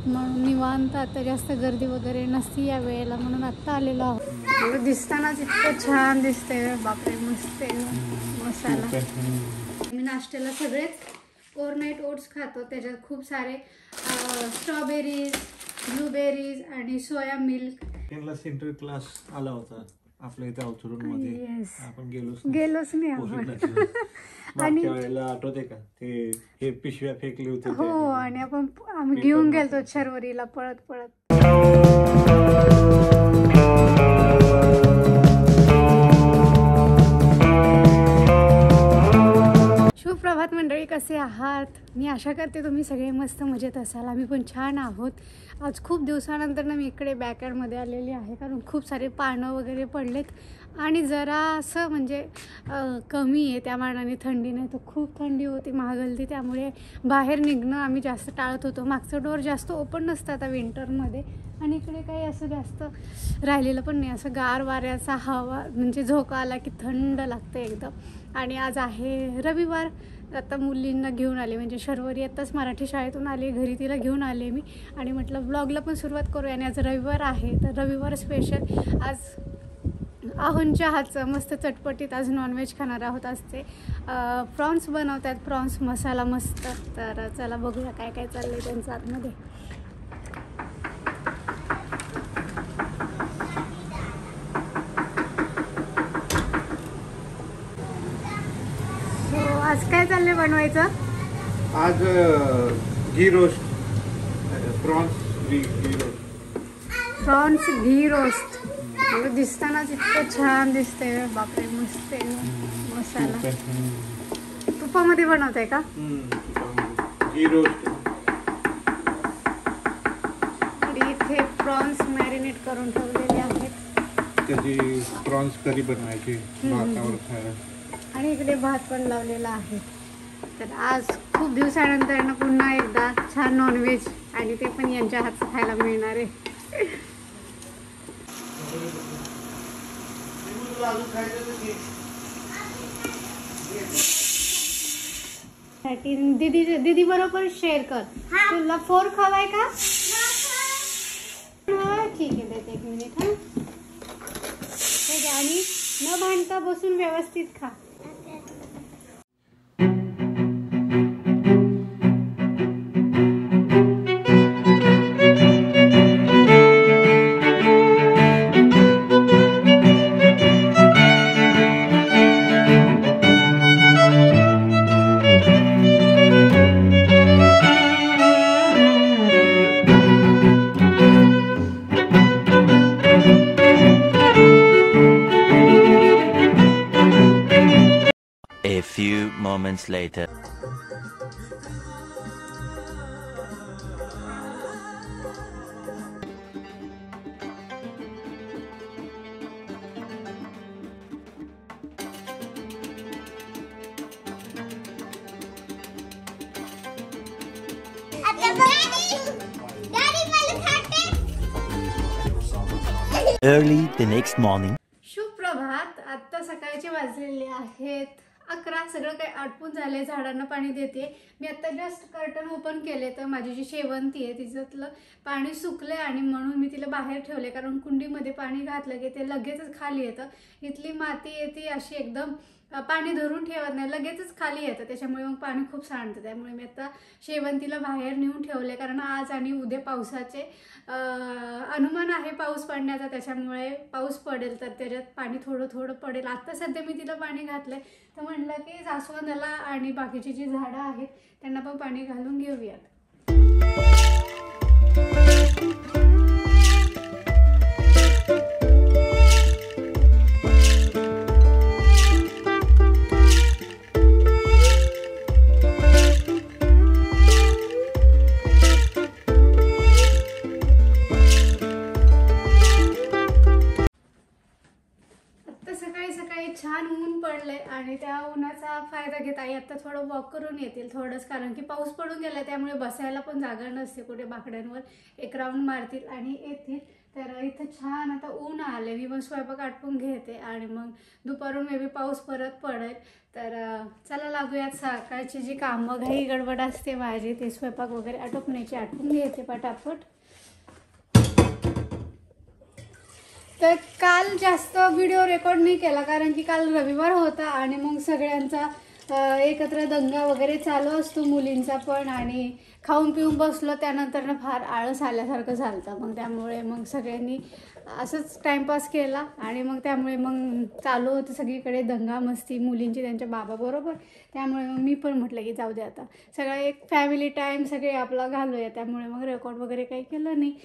म्हणून निवांत, आता जास्त गर्दी वगैरे नसती या वेळेला म्हणून आत्ता आलेलो आहोत. दिसतानाच इतकं छान दिसतंय, बापरे मस्त मसाला. मी नाश्त्याला सगळेच ओव्हरनाईट ओट्स खातो, त्याच्यात खूप सारे स्ट्रॉबेरीज, ब्लूबेरीज आणि सोया मिल्क. त्यांना सेंट्रल क्लास आला होता आपल्या इथे अवचरून मध्ये, आपण गेलोच नाही आपण. आणि वेळेला आठवते का ते हे पिशव्या फेकले होते? हो, आणि आम्ही घेऊन गेलतो शर्वरीला पळत पळत. सुप्रभात मंडळी, कसे आहात? मी आशा करते तुम्ही सगळे मस्त मजेत असाल. आम्ही पण छान आहोत. आज खूप दिवसानंतर मी इकडे बॅकयार्डमध्ये आलेली आहे, कारण खूप सारे पानं वगैरे पडलेत आणि जरा असं म्हणजे कमी आहे, त्या मानाने थंडी नाही तर खूप थंडी होती महागलती, त्यामुळे बाहेर निघणं आम्ही जास्त टाळत होतो. मागचं डोअर जास्त ओपन नसतं आता विंटरमध्ये, आणि इकडे काही असं जास्त राहिलेलं पण नाही. असं गार वाऱ्याचा हवा म्हणजे झोका आला की थंड लागतं एकदम. आणि आज आहे रविवार. आता मुलींना घेऊन आले, म्हणजे शर्वरी आत्ताच मराठी शाळेतून आली घरी, तिला घेऊन आले मी आणि म्हटलं ब्लॉगला पण सुरुवात करूया. आणि आज रविवार आहे, तर रविवार स्पेशल आज आहोंच्या हातचं मस्त चटपटीत आज नॉनव्हेज खाणार आहोत. आज ते प्रॉन्स बनवतात, प्रॉन्स मसाला मस्त. तर चला बघूया काय काय चाललंय त्यांचं आतमध्ये. आज काय चाललंय बनवायचं? आज ghee roast, prawns ghee roast. Prawns ghee roast. दिसतानाच इतकं छान दिसतंय, बापरे मस्त मसाला. तुपामध्ये बनवताय का? घी रोस्ट. आणि इथे प्रॉन्स मॅरिनेट करून ठेवलेले आहेत. त्याची प्रॉन्स करी बनवायची भातावर खायला. आणि इकडे भात पण लावलेला आहे. तर आज खूप दिवसानंतर ना पुन्हा एकदा छान नॉनव्हेज, आणि ते पण यांच्या हातचं खायला मिळणार आहे. दीदी बरोबर शेअर कर. तुला फोर्क हवाय का? ठीक आहे, देते एक मिनिट. आणि न भांडता बसून व्यवस्थित खा. A few moments later. Early the next morning. सुप्रभात. आता सकाळचे वाजलेले आहेत 11. सगळं काही आटपून झालंय, झाडांना पाणी देते मी. आता जस्ट कर्टन ओपन केले, तर माझी जी शेवंती आहे तिच्यातलं पाणी सुकले आणि म्हणून मी तिला बाहेर ठेवले, कारण कुंडीमध्ये पाणी घातलं की ते लगेचच खाली येतं. इथली माती आहे ती अशी एकदम पाणी धरून ठेवत नाही, लगेचच खाली येतं, त्याच्यामुळे मग पाणी खूप सांडतं. त्यामुळे मी आता शेवंतीला बाहेर नेऊन ठेवले, कारण आज आणि उद्या पावसाचे अनुमान आहे पाऊस पडण्याचा, त्याच्यामुळे पाऊस पडेल तर त्याच्यात पाणी थोडं थोडं पडेल. आता सध्या मी तिला पाणी घातलंय, तर म्हटलं की जास्वंदाला आणि बाकीची जी झाडं आहेत त्यांना पण पाणी घालून घेऊयात. छान ऊन पडलंय आणि त्या उन्हाचा फायदा घेत आई आता थोडं वॉक करून येतील थोडंच, कारण की पाऊस पडून गेला त्यामुळे बसायला पण जागा नसते कुठे, बाकड्यांवर एक राऊंड मारतील आणि येतील. तर इथं छान आता ऊन आले, मी पण स्वयंपाक आटपून घेते आणि मग दुपारून मे बी पाऊस परत पडेल. तर चला लागूयात सकाळची जी कामं घाई गडबड असते माझी, ते स्वयंपाक वगैरे आटोपण्याची आटपून घेते पटापट. तर काल जास्त व्हिडिओ रेकॉर्ड नाही केला कारण की काल रविवार होता आणि मग सगळ्यांचा एकत्र दंगा वगैरे चालू असतो मुलींचा पण, आणि खाऊन पिऊन बसलो त्यानंतर फार आळस आल्यासारखं झालं. मग त्यामुळे मग सगळ्यांनी असंच टाईमपास केला आणि मग त्यामुळे मग चालू होतं सगळीकडे दंगा मस्ती मुलींची त्यांच्या बाबाबरोबर. त्यामुळे मग मी पण म्हटलं की जाऊ दे आता सगळं एक फॅमिली टाईम सगळे आपला घालूया, त्यामुळे मग रेकॉर्ड वगैरे काही केलं नाही.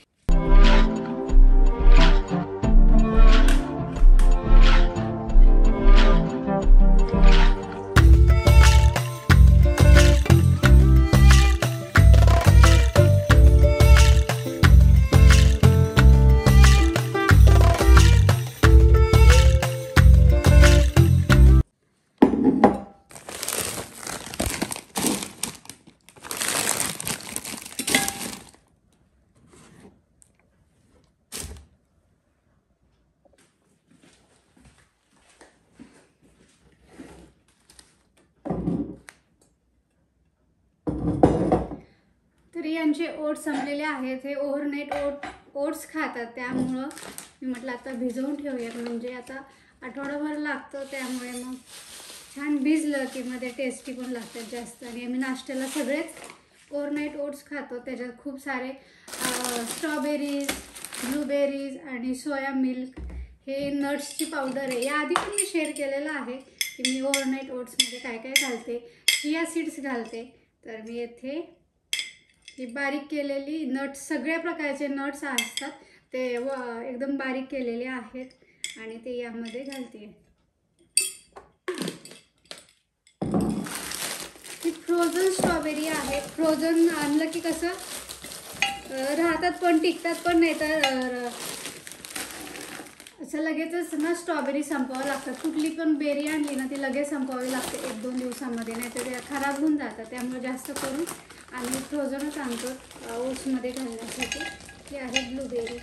तर यांचे ओट्स संपलेले आहेत, हे ओव्हरनाईट ओट्स खातात, त्यामुळं मी म्हटलं आता भिजवून ठेवूयात, म्हणजे आता आठवडाभर लागतं, त्यामुळे मग छान भिजलं की मध्ये टेस्टी पण लागतात जास्त. आणि आम्ही नाश्त्याला सगळेच ओव्हरनाईट ओट्स खातो, त्याच्यात खूप सारे स्ट्रॉबेरीज, ब्लूबेरीज आणि सोया मिल्क, हे नट्सची पावडर आहे. याआधी पण मी शेअर केलेलं आहे की मी ओव्हरनाईट ओट्समध्ये काय काय घालते. चिया सीड्स घालते, तर मी येथे ही बारीक केलेली नट्स, सगळ्या प्रकारचे नट्स असतात ते एकदम बारीक केलेले आहेत आणि ते यामध्ये घालते. ही फ्रोझन स्ट्रॉबेरी आहे. फ्रोझन आणलं की कसं राहतात पण टिकतात पण, नाही तर असं लगेचच ना स्ट्रॉबेरी संपवावं लागतात. कुठली पण बेरी आणली ना ती लगेच संपवावी लागते 1-2 दिवसामध्ये, नाही तर खराब होऊन जातात. त्यामुळे जास्त करून आम्ही फ्रोझनच आणतो ओट्समध्ये घालण्यासाठी. ही आहे ब्लूबेरी.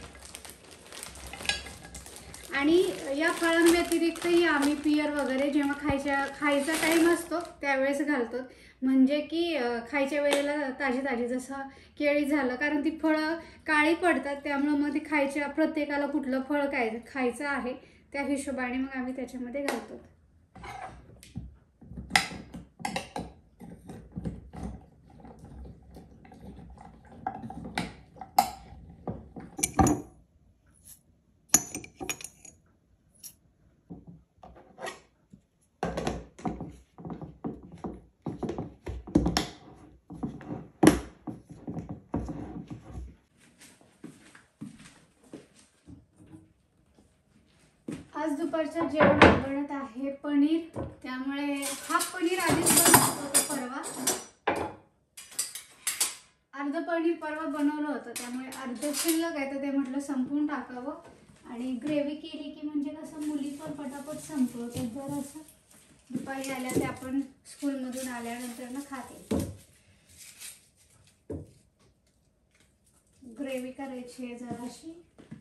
आणि या फळांव्यतिरिक्तही आम्ही पियर वगैरे जेव्हा खायचा टाईम असतो त्यावेळेस घालतो, म्हणजे की खायच्या वेळेला ताजी ताजी, जसं केळी झालं, कारण ती फळं काळी पडतात, त्यामुळं मग ती खायच्या, प्रत्येकाला कुठलं फळ खायचं आहे त्या हिशोबाने मग आम्ही त्याच्यामध्ये घालतो. आज दुपारच्या जेवणात बनत आहे पनीर, त्यामुळे हाफ पनीर आधीच बनवलं होतं परवा, अर्ध पनीर परवा बनवलं होतं, त्यामुळे अर्ध शिल्लक आहे तर ते म्हटलं संपवून टाकावं. आणि ग्रेव्ही केली की म्हणजे कसं मुली पण पटापट संपवतात, जर असं दुपारी आल्या ते आपण स्कूलमधून आल्यानंतर ना खाते. ग्रेव्ही करायची आहे जराशी.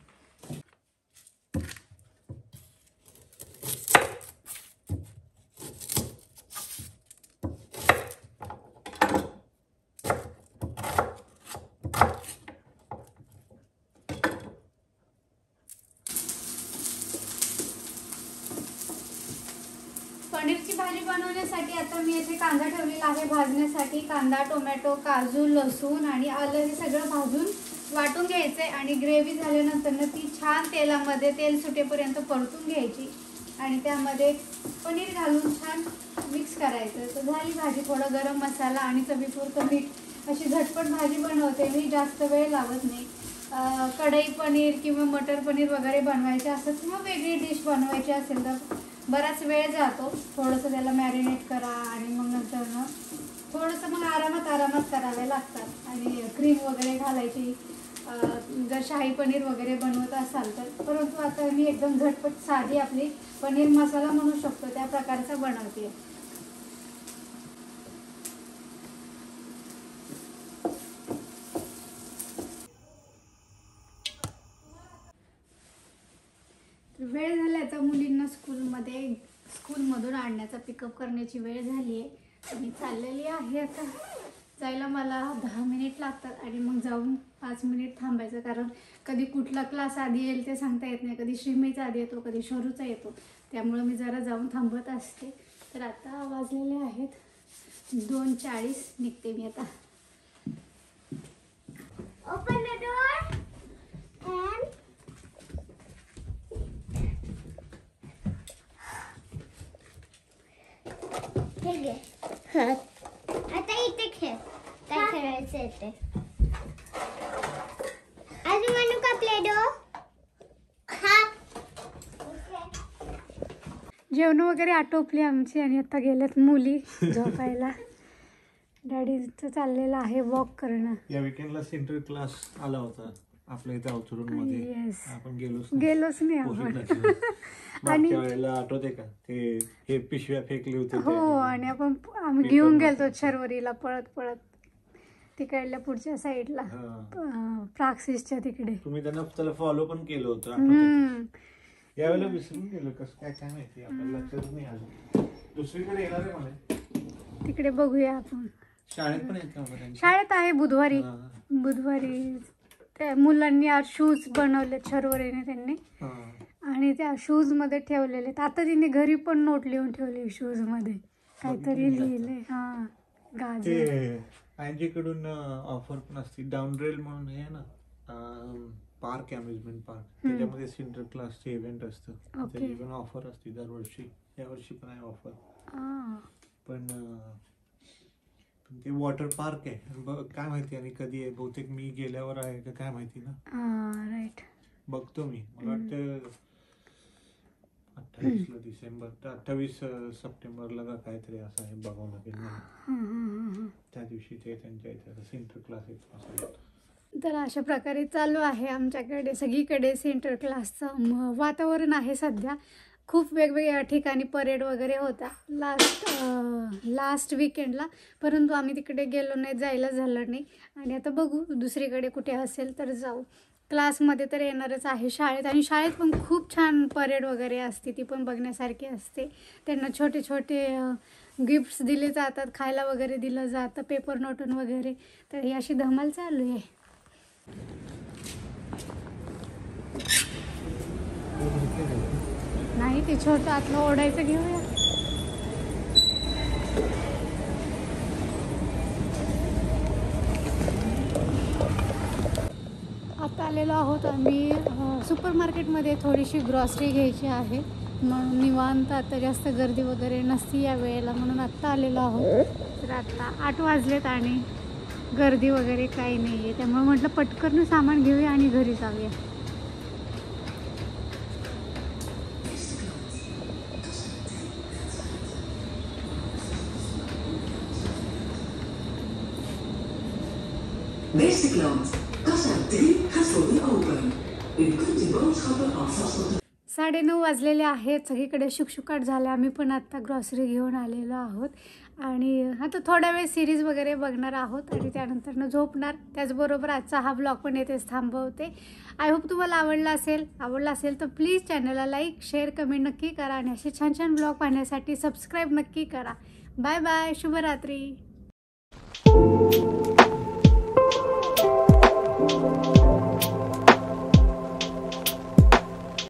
पनीरची भाजी बनवण्यासाठी आता मी येथे कांदा ठेवलेला आहे भाजण्यासाठी. कांदा, टोमॅटो, काजू, लसूण आणि आलं हे सगळं भाजून वाटून घ्यायचे आणि ग्रेव्ही झाल्यानंतर ती छान तेलामध्ये तेल सुटेपर्यंत परतून घ्यायची आणि त्यामध्ये पनीर घालून छान मिक्स करायचं. तर झाली भाजी. थोडं गरम मसाला आणि चवीपुरतं मीठ, अशी झटपट भाजी बनवते मी, जास्त वेळ लावत नाही. कढई पनीर किंवा मटर पनीर वगैरे बनवायचे असतात किंवा वेगळी डिश बनवायची असेल तर बराच वेळ जातो. थोडंसं त्याला मॅरिनेट करा आणि मग नंतर ना थोडंसं मग आरामात करावे लागतात आणि क्रीम वगैरे घालायची. जर शाही पनीर वगैरे बनवत असाल तर. परंतु आता मी एकदम झटपट साधी आपली पनीर मसाला म्हणू शकतो त्या प्रकारचा बनवते. वेळ झाला आता मुलींना स्कूलमधून आणण्याचा पिकअप करण्याची वेळ झाली आहे आणि चाललेली आहे. आता जायला मला 10 मिनिट लागतात आणि मग जाऊन 5 मिनिट थांबायचं, कारण कधी कुठला क्लास आधी येईल ते सांगता येत नाही. कधी श्रीमेचा आधी येतो, कधी शरूचा येतो, त्यामुळं मी जरा जाऊन थांबत असते. तर आता वाजलेले आहेत 2:40. निघते मी आता. ओपन द डोर अँड आता इथे खेळ. काय खेळायचं इथे? अजून म्हणू का प्ले डो? जेवण वगैरे आटोपली आमची आणि आता गेल्यात मुली झोपायला. डॅडीचं चाललेलं आहे वॉक करणं. या विकेंडला सेंटर क्लास आला होता आपल्या इथे अवचरून मध्ये. Yes. आपण गेलोच नाही आपण. मागच्या वेळेला आठवते का ते हे पिशव्या फेकले होते हो, आणि आम्ही घेऊन गेलतो शर्वरीला पळत तिकडल्या पुढच्या साईडला, प्राक्सिसच्या तिकडे. तुम्ही त्याला फॉलो पण केलं होतं आठवते. यावेळेला विसरून गेलो कसं काय माहिती, आपल्याला लक्षात नाही आलं. दुसरीकडे येणार आहे मला, तिकडे बघूया आपण. शाळेत पण येत का? शाळेत आहे बुधवारी. त्या मुलांनी आज शूज बनवले शर्वरीने त्यांनी, आणि त्या शूज मध्ये ठेवलेले. आता तिने घरी पण नोट लिहून ठेवली शूज मध्ये काहीतरी लिहिले. हा, गाजर. कडून ऑफर पण असते. डाऊनरेल म्हणून आहे ना पार्क, अम्युजमेंट पार्क, त्याच्यामध्ये सेंटर क्लासचे इव्हेंट असतं. त्याची पण ऑफर असते दरवर्षी. यावर्षी पण आहे ऑफर. पण ते वॉटर पार्क आहे, काय माहिती आणि कधी आहे. बहुतेक मी गेल्यावर आहे का काय माहिती ना. राईट, बघतो मी. मला वाटतं 28 सप्टेंबरला का काहीतरी असं आहे, बघावं लागेल मला. त्या दिवशी ते त्यांच्या इथे सेंटर क्लास येतो. तर अशा प्रकारे चालू आहे आमच्याकडे सगळीकडे सेंटर क्लासचं वातावरण आहे सध्या. खूप वेगवेगळ्या ठिकाणी परेड वगैरे होता लास्ट वीकेंडला, परंतु आम्ही तिकडे गेलो नाही, जायला झालं नाही. आणि आता बघू दुसरीकडे कुठे असेल तर जाऊ. क्लासमध्ये तर येणारच आहे शाळेत, आणि शाळेत पण खूप छान परेड वगैरे असते, ती पण बघण्यासारखी असते. त्यांना छोटे छोटे गिफ्ट्स दिले जातात, खायला वगैरे दिलं जातं, पेपर नोटून वगैरे. तर ही अशी धमाल चालू आहे. नाही, ते छोटं आतलं ओढायचं घेऊया. आता आलेलो आहोत आम्ही सुपर मार्केटमध्ये. थोडीशी ग्रॉसरी घ्यायची आहे म्हणून निवांत. आता जास्त गर्दी वगैरे नसती या वेळेला म्हणून आत्ता आलेलो आहोत. तर आता 8 वाजलेत आणि गर्दी वगैरे काही नाही आहे, त्यामुळे म्हटलं पटकन सामान घेऊया आणि घरी जाऊया. Beste klant, kassa 3 gaat voor u open. U kunt uw boodschappen alvast op de 9:30 वाजलेले आहेत. सगळीकडे शुकशुकाट झाला. आम्ही पण आत्ता ग्रॉसरी घेऊन आलेलो आहोत आणि आता थोडा वेळ सिरीज वगैरे बघणार आहोत आणि त्यानंतर झोपणार. त्याचबरोबर आजचा हा ब्लॉग पण येथेच थांबवते. आय होप तुम्हाला आवडला असेल तर प्लीज चॅनलला लाईक, शेअर, कमेंट नक्की करा आणि असे छान छान ब्लॉग पाहण्यासाठी सबस्क्राईब नक्की करा. बाय बाय, शुभरात्री.